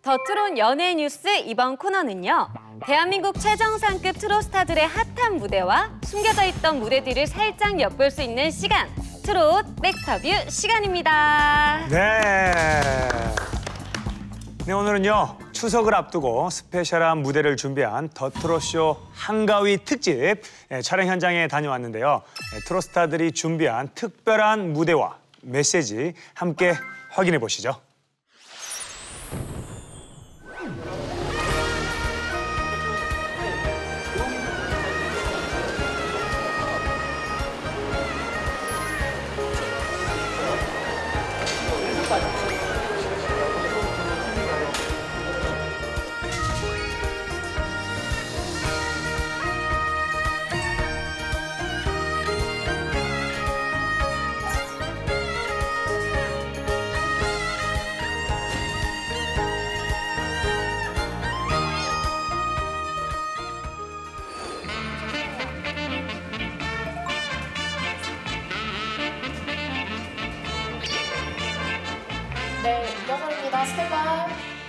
더 트롯 연예 뉴스 이번 코너는요. 대한민국 최정상급 트롯스타들의 핫한 무대와 숨겨져 있던 무대들을 살짝 엿볼 수 있는 시간. 트롯 백터뷰 시간입니다. 네, 오늘은요. 추석을 앞두고 스페셜한 무대를 준비한 더 트롯쇼 한가위 특집 촬영 현장에 다녀왔는데요. 트롯스타들이 준비한 특별한 무대와 메시지 함께 확인해 보시죠. 네, 이어서입니다. 스탠바이.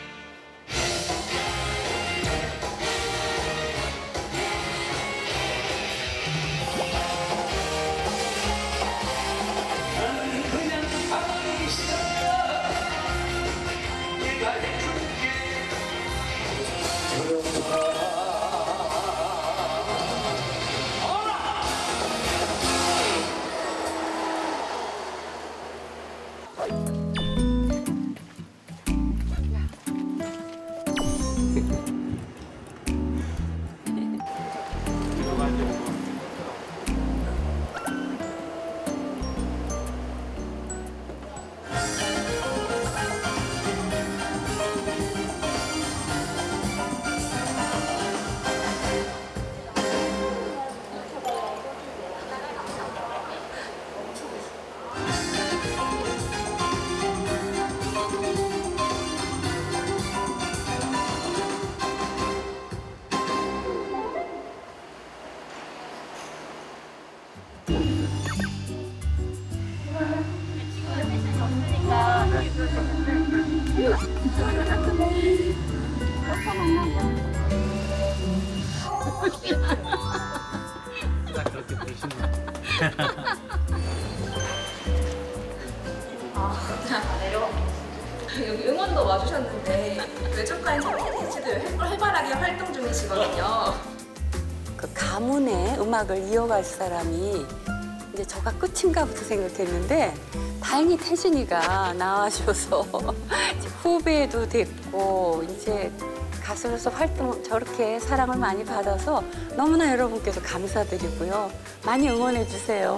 여기 응원도 와주셨는데 외적과의 콘텐츠도 활발하게 활동 중이시거든요. 그 가문의 음악을 이어갈 사람이 이제 저가 끝인가부터 생각했는데 다행히 태진이가 나와줘서 후배도 됐고 이제 가수로서 활동 저렇게 사랑을 많이 받아서 너무나 여러분께서 감사드리고요. 많이 응원해 주세요.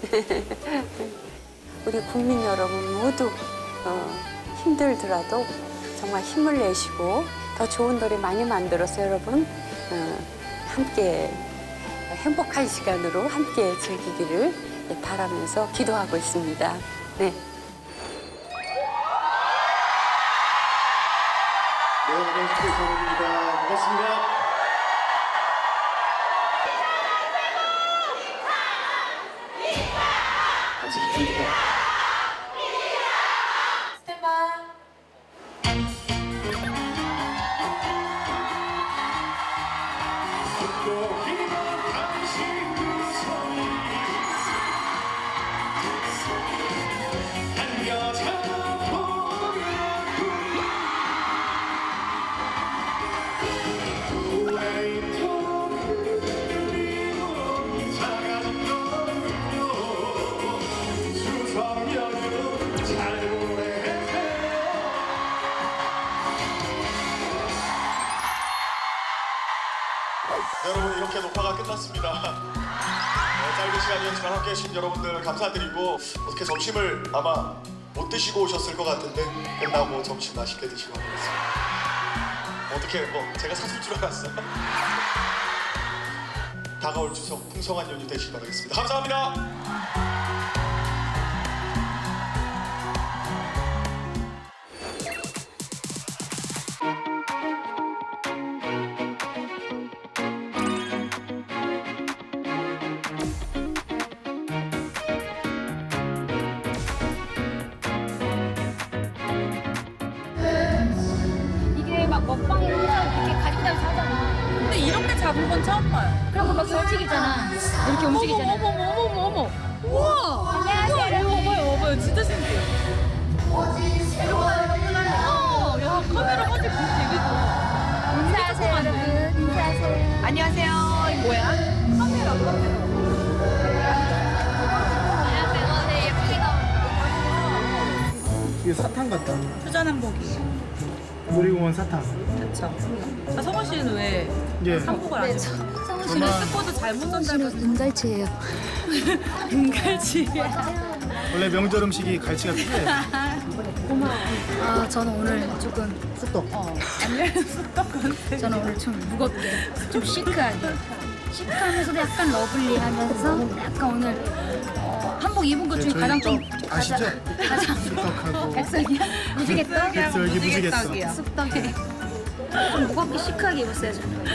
우리 국민 여러분 모두 힘들더라도 정말 힘을 내시고 더 좋은 노래 많이 만들어서 여러분 함께 행복한 시간으로 함께 즐기기를 바라면서 기도하고 있습니다. 네. 네, 안녕하십니까. 정원입니다. 반갑습니다. 같이 기도합니다. 여러분, 이렇게 녹화가 끝났습니다. 짧은 시간이었지만 함께 해주신 여러분들 감사드리고, 어떻게 점심을 아마 못 드시고 오셨을 것 같은데 끝나고 점심 맛있게 드시고 가겠습니다. 어떻게 제가 사줄 줄 알았어요. 다가올 추석 풍성한 연휴 되시기 바라겠습니다. 감사합니다. 이게 막 먹방 이런 거 이렇게 가지고 다니면서 하잖아. 근데 이렇게 작은 건 처음 봐요. 그럼 막 움직이잖아. 이렇게 움직이잖아. 어머. 우와. 안녕하세요, 여러분. 어머, 진짜 신기해. 야, 카메라 화질 되게 좋아. 인사하세요, 여러분. 인사하세요. 안녕하세요. 이거 뭐야? 카메라. 이게 사탕 같다. 투잔 한복이. 놀이공원 사탕. 그렇죠. 아, 성원 씨는 왜 예. 한복을 안 입어요? 성우 근데 스포도 잘못 전달해서 눈갈치예요. 눈갈치. 원래 명절 음식이 갈치가 필요해. 아, 저는 오늘 조금 호떡. 저는 오늘 좀 무겁게, 좀 시크하게. 시크하면서도 약간 러블리하면서 약간 오늘 한복 입은 것 중에 저희 가장 좀 떡 아시죠? 가장 쑥떡하고 백설기야? 무지개떡? 백설기 무지개떡. 쑥떡에 좀 무겁게 시크하게 입었어요 저는.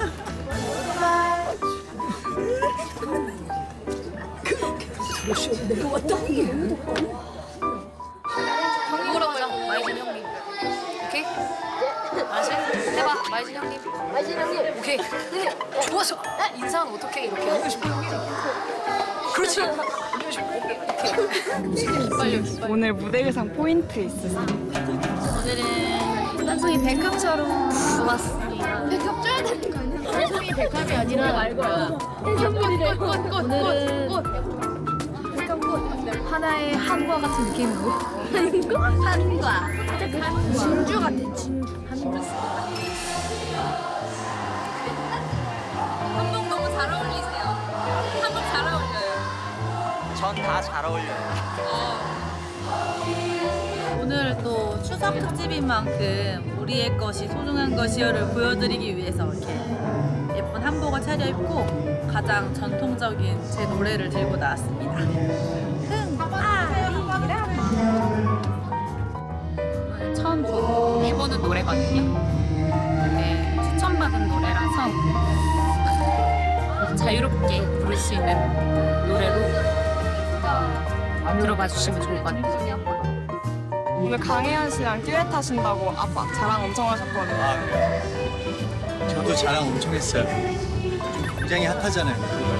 뭐라고 하자. 마이진 형님. 오케이? 알았어? 해봐. 마이진 형님. 마이진 형님. 오케이. 좋았어. 인사는 어떻게 이렇게 하고 싶어? 그렇지. 오늘 무대 의상 포인트 있으세요? 오늘은 단송이 백합처럼 좋았습니다. 백합 쪄야 되는 거 아니야? 단송이 백합이 아니라 말고요. 오늘은 하나의 한과 같은 느낌으로. 한과. 진주 같아, 진주. 한복 너무 잘 어울리세요. 한복 잘 어울려요. 전 다 잘 어울려요. 오늘 또 추석 특집인 만큼 우리의 것이 소중한 것이요를 보여드리기 위해서 이렇게 예쁜 한복을 차려입고 가장 전통적인 제 노래를 들고 나왔습니다. 처음 해보는 노래거든요. 네, 추천받은 노래라서 자유롭게 부를 수 있는 노래로 들어봐 주시면 좋을 것 같아요. 오늘 강혜연 씨랑 듀엣 하신다고 아빠 자랑 엄청 하셨거든요. 아, 그래요? 저도 자랑 엄청 했어요. 굉장히 핫하잖아요.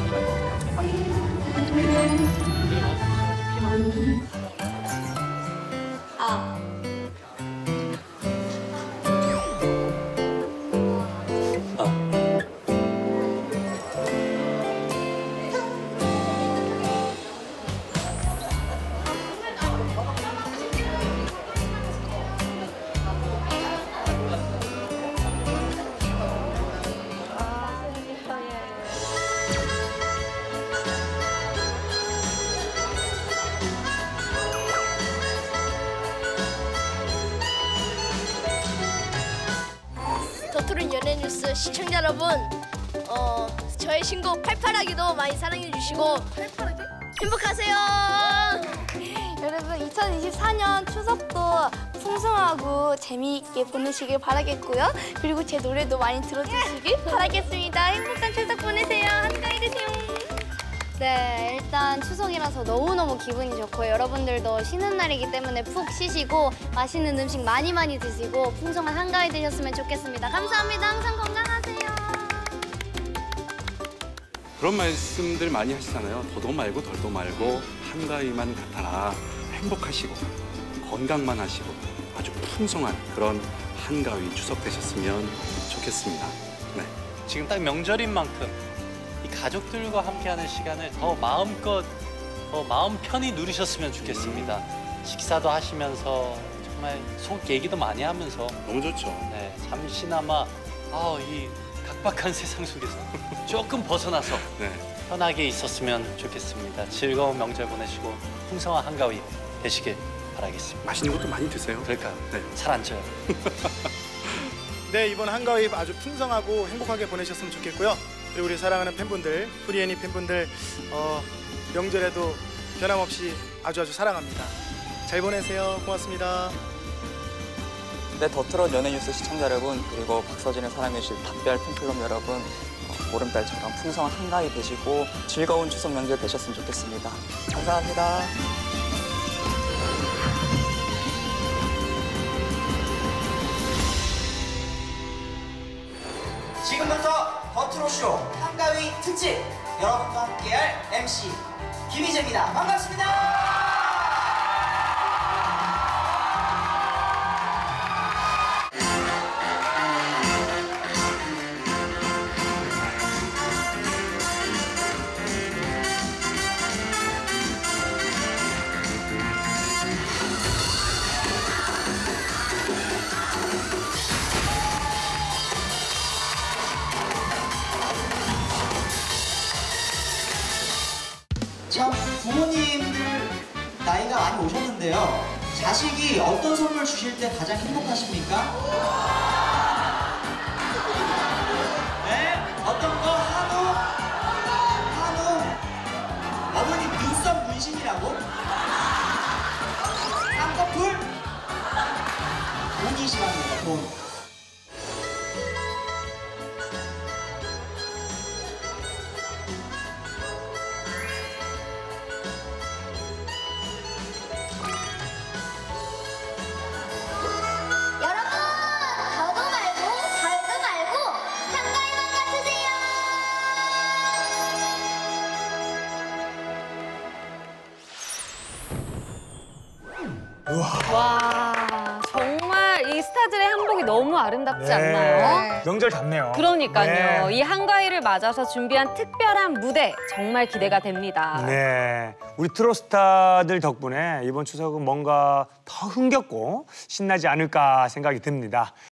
더트론 연예뉴스 시청자 여러분, 저의 신곡 팔팔하기도 많이 사랑해주시고 행복하세요. 여러분 2024년 추석도 풍성하고 재미있게 보내시길 바라겠고요. 그리고 제 노래도 많이 들어주시길 바라겠습니다. 행복한 추석 보내세요. 한가위 되세요. 네, 일단 추석이라서 너무너무 기분이 좋고 여러분들도 쉬는 날이기 때문에 푹 쉬시고 맛있는 음식 많이 드시고 풍성한 한가위 되셨으면 좋겠습니다. 감사합니다. 항상 건강하세요. 그런 말씀들 많이 하시잖아요. 더도 말고 덜도 말고 한가위만 같아라. 행복하시고 건강만 하시고 아주 풍성한 그런 한가위 추석 되셨으면 좋겠습니다. 네. 지금 딱 명절인 만큼 이 가족들과 함께하는 시간을 더 마음껏 마음 편히 누리셨으면 좋겠습니다. 식사도 하시면서 정말 속 얘기도 많이 하면서 너무 좋죠. 네, 잠시나마 이 각박한 세상 속에서 조금 벗어나서 네. 편하게 있었으면 좋겠습니다. 즐거운 명절 보내시고 풍성한 한가위 되시길 바라겠습니다. 맛있는 것도 많이 드세요. 그럴까요? 네. 살 안 쪄요. 네, 이번 한가위 아주 풍성하고 행복하게 보내셨으면 좋겠고요. 그리고 우리 사랑하는 팬분들, 프리애니 팬분들 명절에도 변함없이 아주 사랑합니다. 잘 보내세요. 고맙습니다. 네, 더트롯 연예뉴스 시청자 여러분, 그리고 박서진을 사랑해주실 답별 팬클럽 여러분, 보름달처럼 풍성한 한가위 되시고 즐거운 추석 명절 되셨으면 좋겠습니다. 감사합니다. 지금부터 더트롯쇼 한가위 특집 여러분과 함께할 MC 김희재입니다. 반갑습니다. 참 부모님들 나이가 많이 오셨는데요. 자식이 어떤 선물 주실 때 가장 행복하십니까? 네? 어떤 거? 한우? 어머님 눈썹 문신이라고? 쌍꺼풀? 돈이 싫어합니다, 돈. 와, 정말 이 스타들의 한복이 너무 아름답지 네. 않나요? 명절답네요. 그러니까요. 네. 이 한가위를 맞아서 준비한 특별한 무대 정말 기대가 됩니다. 네, 우리 트롯스타들 덕분에 이번 추석은 뭔가 더 흥겹고 신나지 않을까 생각이 듭니다.